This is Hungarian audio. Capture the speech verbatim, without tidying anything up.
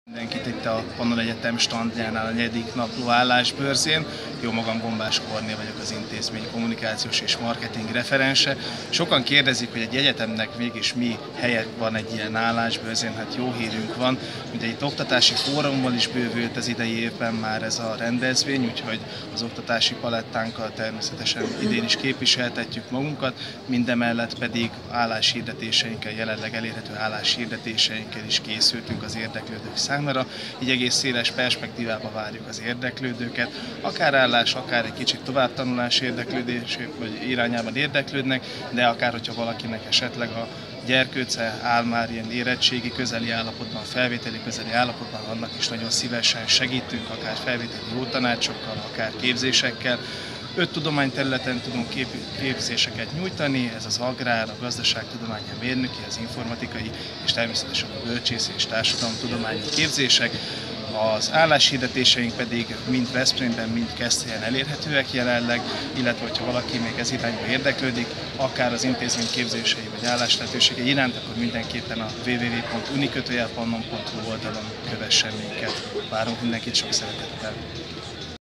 Mindenkit itt a Pannon Egyetem standjánál a negyedik napló állásbörzén. Jó magam, Gombás Kornél vagyok, az intézmény kommunikációs és marketing referense. Sokan kérdezik, hogy egy egyetemnek mégis mi helye van egy ilyen állásbörzén. Hát jó hírünk van, ugye itt oktatási fórummal is bővült az idei évben már ez a rendezvény, úgyhogy az oktatási palettánkkal természetesen idén is képviseltetjük magunkat, mindemellett pedig álláshirdetéseinkkel, jelenleg elérhető álláshirdetéseinkkel is készültünk az érdeklődők számára, így egész széles perspektívába várjuk az érdeklődőket, akár állás, akár egy kicsit továbbtanulás érdeklődés, vagy irányában érdeklődnek, de akár hogyha valakinek esetleg a gyerkőce áll már ilyen érettségi közeli állapotban, felvételi közeli állapotban, annak is nagyon szívesen segítünk, akár felvételi jó tanácsokkal, akár képzésekkel. Öt tudományterületen tudunk kép képzéseket nyújtani, ez az agrár, a gazdaságtudományi, a mérnöki, az informatikai és természetesen a bölcsész és társadalomtudományi képzések. Az álláshirdetéseink pedig mind Veszprémben, mind Keszthelyen elérhetőek jelenleg, illetve hogyha valaki még ez irányba érdeklődik, akár az intézmény képzései vagy álláslehetőségei iránt, akkor mindenképpen a double-u double-u double-u pont uni kötőjel pannon pont hu oldalon kövessen minket. Várunk mindenkit sok szeretettel!